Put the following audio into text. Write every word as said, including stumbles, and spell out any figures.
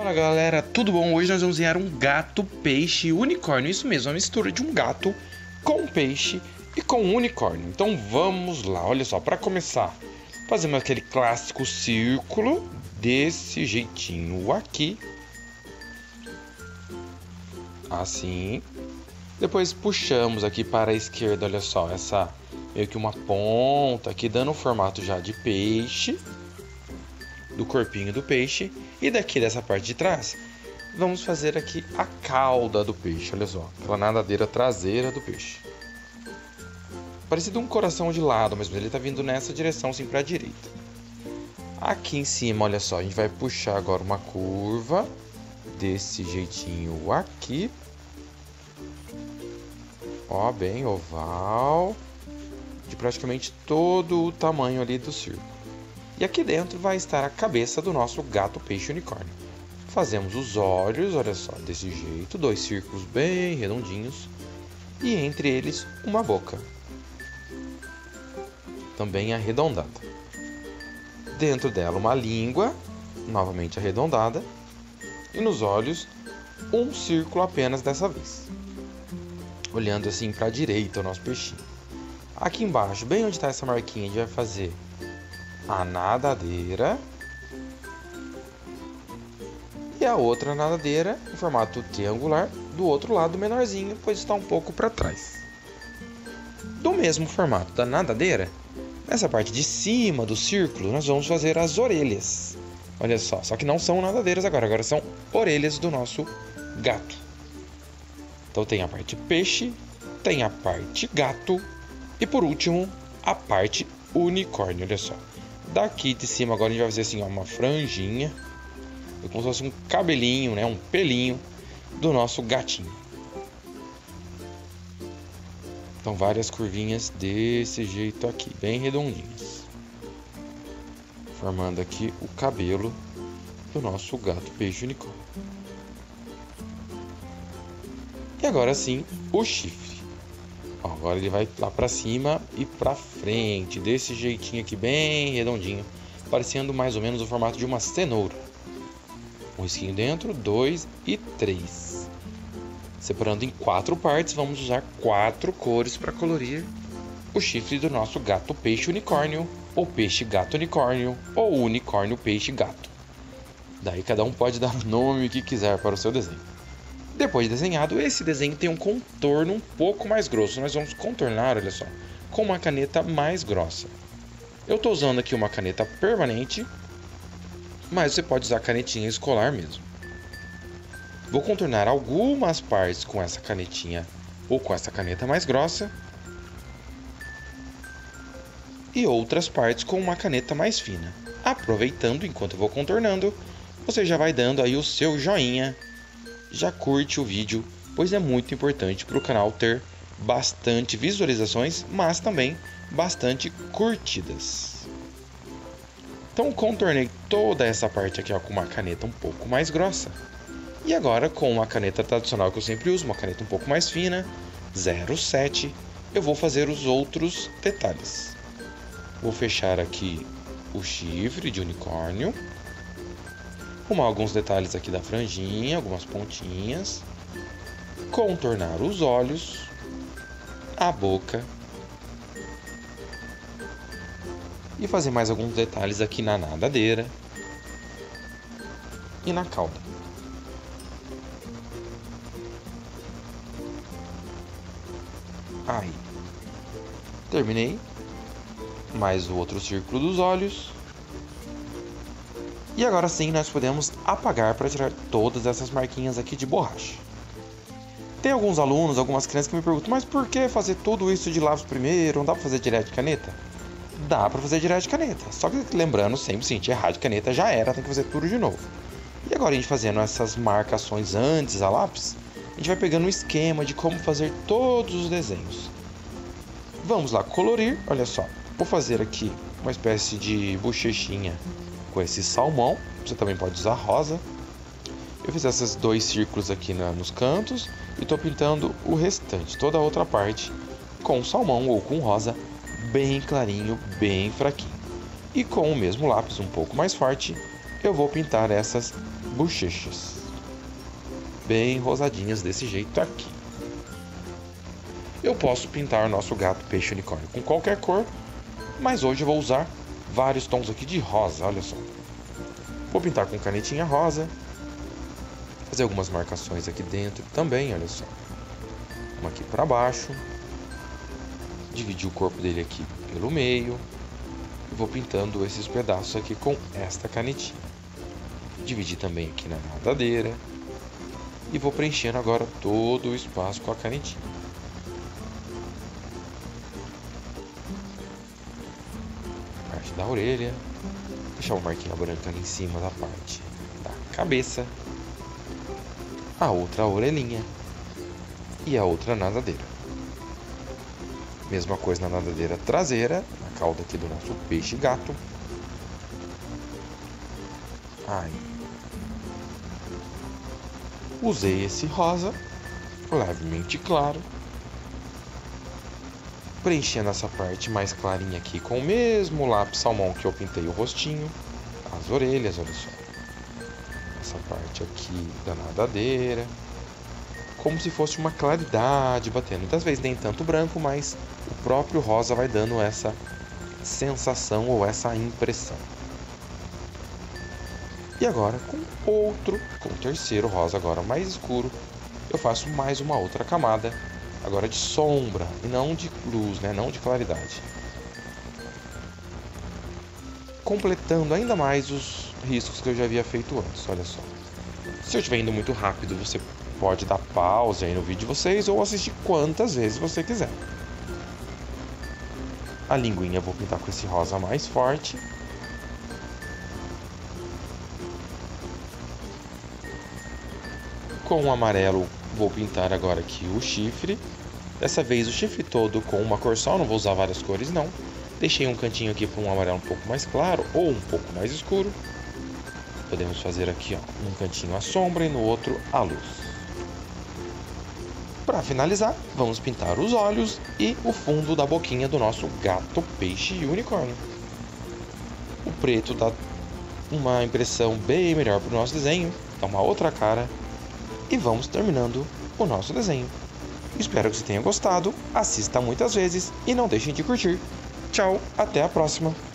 Fala galera, tudo bom? Hoje nós vamos desenhar um gato, peixe e unicórnio. Isso mesmo, uma mistura de um gato com um peixe e com um unicórnio. Então vamos lá, olha só, para começar, fazemos aquele clássico círculo desse jeitinho aqui. Assim. Depois puxamos aqui para a esquerda, olha só, essa meio que uma ponta aqui, dando um formato já de peixe, do corpinho do peixe. E daqui dessa parte de trás, vamos fazer aqui a cauda do peixe, olha só, aquela nadadeira traseira do peixe. Parecido um coração de lado, mas ele está vindo nessa direção, assim, para a direita. Aqui em cima, olha só, a gente vai puxar agora uma curva desse jeitinho aqui. Ó, bem oval, de praticamente todo o tamanho ali do círculo. E aqui dentro vai estar a cabeça do nosso gato, peixe, unicórnio. Fazemos os olhos, olha só, desse jeito, dois círculos bem redondinhos. E entre eles, uma boca, também arredondada. Dentro dela, uma língua, novamente arredondada. E nos olhos, um círculo apenas dessa vez. Olhando assim para a direita, o nosso peixinho. Aqui embaixo, bem onde está essa marquinha, a gente vai fazer a nadadeira e a outra nadadeira em formato triangular do outro lado menorzinho, pois está um pouco para trás. Do mesmo formato da nadadeira, nessa parte de cima do círculo, nós vamos fazer as orelhas. Olha só, só que não são nadadeiras agora, agora são orelhas do nosso gato. Então tem a parte peixe, tem a parte gato e por último a parte unicórnio, olha só. Daqui de cima agora a gente vai fazer assim, ó, uma franjinha, como se fosse um cabelinho, né, um pelinho do nosso gatinho. Então várias curvinhas desse jeito aqui, bem redondinhas, formando aqui o cabelo do nosso gato, peixe, unicórnio. E agora sim, o chifre. Ó, agora ele vai lá pra cima e pra frente, desse jeitinho aqui, bem redondinho, parecendo mais ou menos o formato de uma cenoura. Um risquinho dentro, dois e três. Separando em quatro partes, vamos usar quatro cores para colorir o chifre do nosso gato, peixe, unicórnio, ou peixe, gato, unicórnio, ou unicórnio, peixe, gato. Daí cada um pode dar o nome que quiser para o seu desenho. Depois de desenhado, esse desenho tem um contorno um pouco mais grosso. Nós vamos contornar, olha só, com uma caneta mais grossa. Eu estou usando aqui uma caneta permanente, mas você pode usar canetinha escolar mesmo. Vou contornar algumas partes com essa canetinha ou com essa caneta mais grossa e outras partes com uma caneta mais fina. Aproveitando, enquanto eu vou contornando, você já vai dando aí o seu joinha. Já curte o vídeo, pois é muito importante para o canal ter bastante visualizações, mas também bastante curtidas. Então contornei toda essa parte aqui, ó, com uma caneta um pouco mais grossa. E agora com uma caneta tradicional que eu sempre uso, uma caneta um pouco mais fina, zero sete, eu vou fazer os outros detalhes. Vou fechar aqui o chifre de unicórnio. Arrumar alguns detalhes aqui da franjinha, algumas pontinhas. Contornar os olhos, a boca. E fazer mais alguns detalhes aqui na nadadeira e na cauda. Aí. Terminei. Mais o outro círculo dos olhos. E agora sim nós podemos apagar para tirar todas essas marquinhas aqui de borracha. Tem alguns alunos, algumas crianças que me perguntam, mas por que fazer tudo isso de lápis primeiro? Não dá para fazer direto de caneta? Dá para fazer direto de caneta, só que lembrando sempre, sim, errar de caneta já era, tem que fazer tudo de novo. E agora a gente fazendo essas marcações antes a lápis, a gente vai pegando um esquema de como fazer todos os desenhos. Vamos lá colorir, olha só, vou fazer aqui uma espécie de bochechinha com esse salmão, você também pode usar rosa. Eu fiz esses dois círculos aqui na, nos cantos e estou pintando o restante, toda a outra parte, com salmão ou com rosa, bem clarinho, bem fraquinho. E com o mesmo lápis um pouco mais forte, eu vou pintar essas bochechas, bem rosadinhas desse jeito aqui. Eu posso pintar nosso gato peixe unicórnio com qualquer cor, mas hoje eu vou usar vários tons aqui de rosa, olha só. Vou pintar com canetinha rosa, fazer algumas marcações aqui dentro também, olha só. Uma aqui para baixo, dividir o corpo dele aqui pelo meio, e vou pintando esses pedaços aqui com esta canetinha. Dividir também aqui na nadadeira, e vou preenchendo agora todo o espaço com a canetinha. Parte da orelha, deixar uma marquinha branca ali em cima da parte da cabeça, a outra orelhinha e a outra nadadeira. Mesma coisa na nadadeira traseira, na cauda aqui do nosso peixe gato. Aí. Usei esse rosa, levemente claro, preenchendo essa parte mais clarinha aqui com o mesmo lápis salmão que eu pintei o rostinho, as orelhas, olha só. Essa parte aqui da nadadeira, como se fosse uma claridade batendo. Muitas vezes nem tanto branco, mas o próprio rosa vai dando essa sensação ou essa impressão. E agora com outro, com o terceiro rosa agora mais escuro, eu faço mais uma outra camada, agora de sombra e não de luz, né? Não de claridade. Completando ainda mais os riscos que eu já havia feito antes, olha só. Se eu estiver indo muito rápido, você pode dar pausa aí no vídeo de vocês ou assistir quantas vezes você quiser. A linguinha eu vou pintar com esse rosa mais forte. Com o amarelo vou pintar agora aqui o chifre. Dessa vez o chifre todo com uma cor só, não vou usar várias cores não. Deixei um cantinho aqui para um amarelo um pouco mais claro ou um pouco mais escuro. Podemos fazer aqui, ó, um cantinho a sombra e no outro a luz. Para finalizar, vamos pintar os olhos e o fundo da boquinha do nosso gato peixe e unicórnio. O preto dá uma impressão bem melhor para o nosso desenho, dá uma outra cara. E vamos terminando o nosso desenho. Espero que você tenha gostado, assista muitas vezes e não deixem de curtir. Tchau, até a próxima!